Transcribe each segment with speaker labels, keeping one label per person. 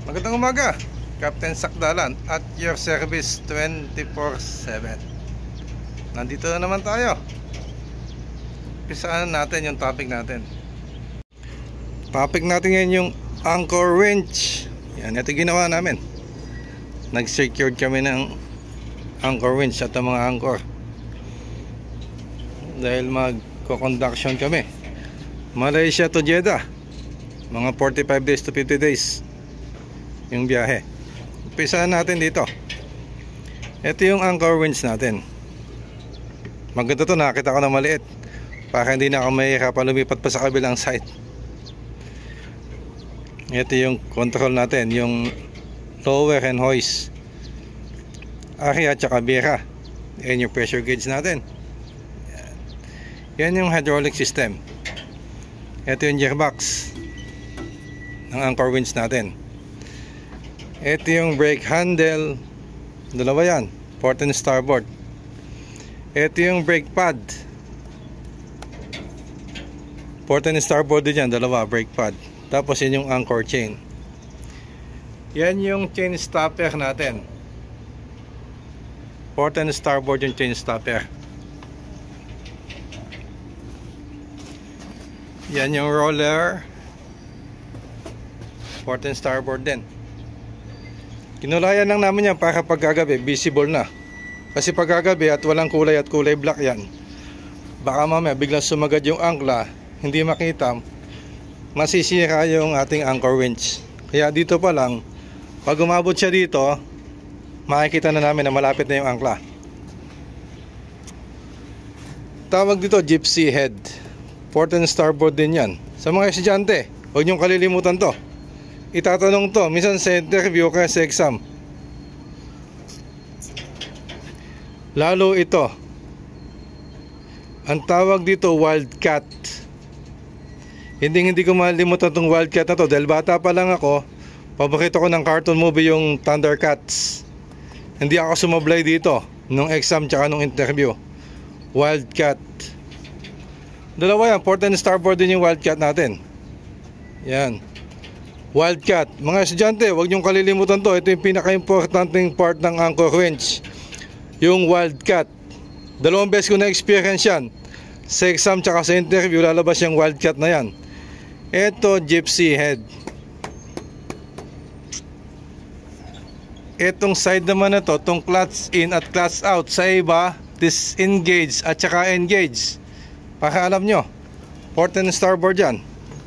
Speaker 1: Magandang umaga, Captain Sakdalan at your service 24/7. Nandito na naman tayo. Pisaan natin yung topic natin. Topic natin ngayon yung anchor winch. Yan, ito ginawa namin. Nag-secured kami ng anchor winch at ang mga anchor. Dahil magko-conduction kami. Malaysia to Jeddah. Mga 45 days to 50 days yung biyahe. Umpisahan natin dito. Ito yung anchor winch natin. Maganda to, nakita ko na maliit para hindi na ako mahihirapan lumipat pa sa kabilang side. Ito yung control natin, yung lower and hoist, ari at saka bira. Yan yung pressure gauge natin. Yan yung hydraulic system. Ito yung gearbox ng anchor winch natin. Ito yung brake handle, dalawa yan, port and starboard. Ito yung brake pad, port and starboard din yan, dalawa, brake pad. Tapos yan yung anchor chain. Yan yung chain stopper natin, port and starboard yung chain stopper. Yan yung roller, port and starboard din. Kinulayan lang namin yan para pagkagabi visible na. Kasi pagkagabi at walang kulay at kulay black yan, baka mamaya biglang sumagad yung angkla, hindi makita, masisira yung ating anchor winch. Kaya dito pa lang, pag umabot siya dito, makikita na namin na malapit na yung angkla. Tawag dito gypsy head, port and starboard din yan. Sa mga estudyante, huwag niyong kalilimutan to. Itatanong to minsan sa interview kaya sa exam. Lalo ito, ang tawag dito wildcat. Hindi ko malimutan tong wildcat na to dahil bata pa lang ako, paborito ko ng cartoon movie yung Thundercats. Hindi ako sumablay dito nung exam tsaka nung interview. Wildcat. Dalawa yan, port and starboard din yung wildcat natin. Yan, wildcat. Mga estudyante, huwag niyong kalilimutan to. Ito yung pinaka-importanting part ng anchor winch, yung wildcat. Dalawang beses ko na-experience yan. Sa exam tsaka sa interview, lalabas yung wildcat na yan. Ito, gypsy head. Itong side naman na to, itong clutch in at clutch out. Sa iba, disengage at tsaka engage. Para alam nyo, port and starboard yan.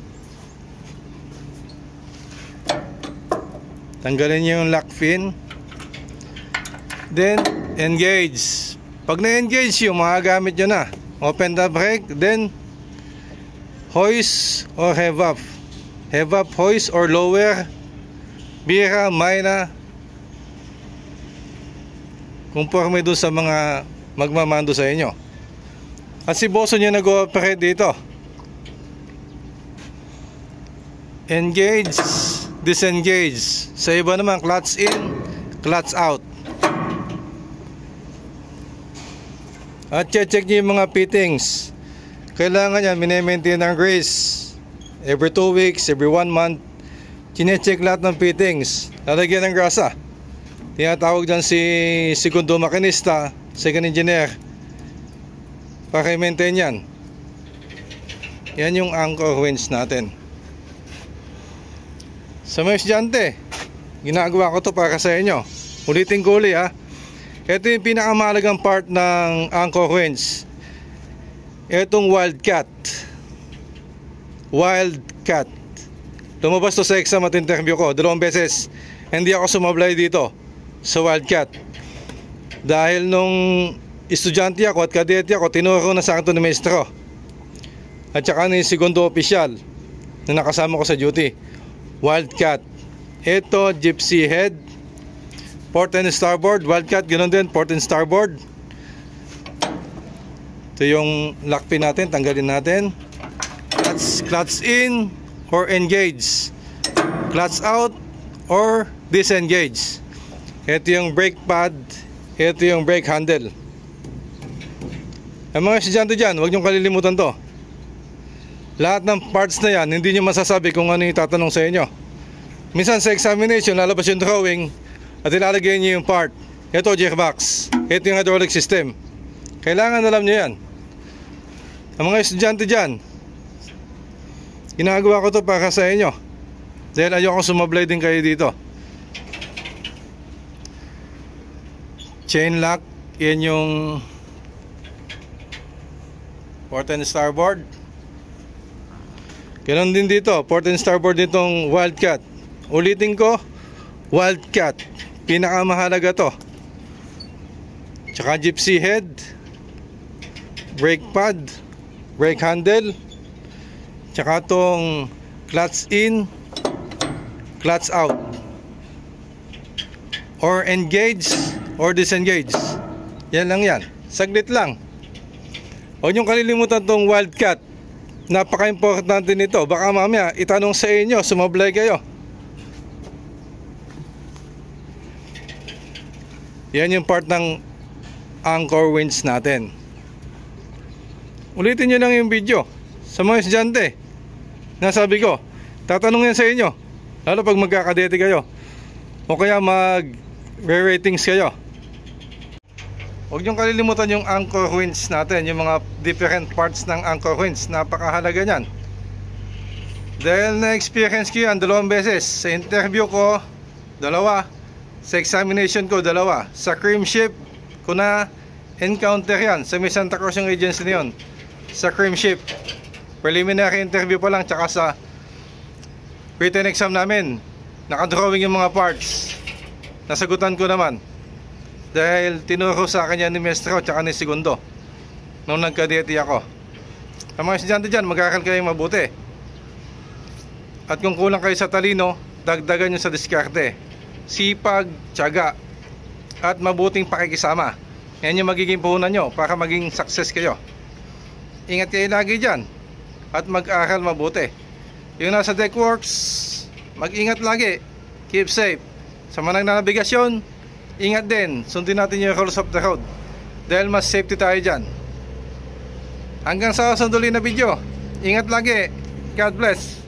Speaker 1: Tanggalin nyo yung lock pin, then engage. Pag na-engage yung mga gamit nyo na, open the brake, then hoist or heave up. Heave up, hoist or lower, bira, mayna, conforme doon sa mga magmamando sa inyo. At si boso nyo nag-ooperate dito. Engage, disengage. Sa iba naman, clutch in, clutch out. At check nyo yung mga fittings. Kailangan yan, mini-maintain ang grease. Every 2 weeks, every 1 month, chine-check lahat ng fittings. Lalagyan ng grasa. Tinatawag dyan si segundo makinista, second engineer, para i-maintain yan. Yan yung anchor winch natin. Sa mga estudyante, ginagawa ko to para sa inyo. Ulitin ko ulit ha. Ito yung pinakamahalagang part ng anchor winch. Itong wildcat. Wildcat. Lumabas to sa exam at interview ko 2 beses. Hindi ako sumablay dito sa wildcat. Dahil nung estudyante ako at kadete ako, tinuro na sa akin ni maestro. At saka ni segundo opisyal na nakasama ko sa duty. Wildcat. Ito, gypsy head, port and starboard. Wildcat, ganoon din, port and starboard. Ito yung lock pin natin, tanggalin natin. Clutch in or engage, clutch out or disengage. Ito yung brake pad, ito yung brake handle. Ang mga estudyante dyan, huwag niyong kalilimutan to. Lahat ng parts na yan, hindi nyo masasabi kung ano yung tatanong sa inyo. Minsan sa examination, lalabas yung drawing at ilalagay niyo yung part. Ito, gearbox. Ito yung hydraulic system. Kailangan alam niyo yan. Ang mga estudyante dyan, ginagawa ko to para sa inyo. Dahil ayoko sumablay din kayo dito. Chain lock, yan yung port and starboard. Ganon din dito, port and starboard nitong Wildcat. Ulitin ko, Wildcat, pinakamahalaga to. Tsaka gypsy head, brake pad, brake handle, tsaka tong clutch in, clutch out, or engage or disengage. Yan lang yan, saglit lang. Huwag niyong kalilimutan tong Wildcat. Napaka-importante nito. Baka mamaya itanong sa inyo, sumablay kayo. Yan yung part ng anchor winch natin. Ulitin nyo lang yung video sa mga estudyante. Nasabi ko, tatanong yan sa inyo, lalo pag magkakadete kayo o kaya mag-ratings kayo. Huwag niyong kalilimutan yung anchor winch natin, yung mga different parts ng anchor winch. Napakahalaga nyan. Dahil na-experience ko yan 2 beses. Sa interview ko, 2. Sa examination ko, 2. Sa cream ship ko na encounter yan. Sa may Santa Cruz yung agency na yun. Sa cream ship, preliminary interview pa lang. Tsaka sa written exam namin, nakadrawing yung mga parts. Nasagutan ko naman. Dahil tinuro sa akin yan ni Maestro tsaka ni Segundo nung nagkadete ako. Ang mga estudyante dyan, mag-aaral kayo mabuti. At kung kulang kayo sa talino, dagdagan nyo sa diskarte. Sipag, tiyaga, at mabuting pakikisama. Yan yung magiging puhunan nyo para maging success kayo. Ingat kayo lagi dyan at mag-aaral mabuti. Yung nasa deck works, mag-ingat lagi. Keep safe. Sa mga nagbinabigasyon, ingat din. Sundin natin yung rules of the road dahil mas safety tayo dyan. Hanggang sa sandali na video. Ingat lagi. God bless.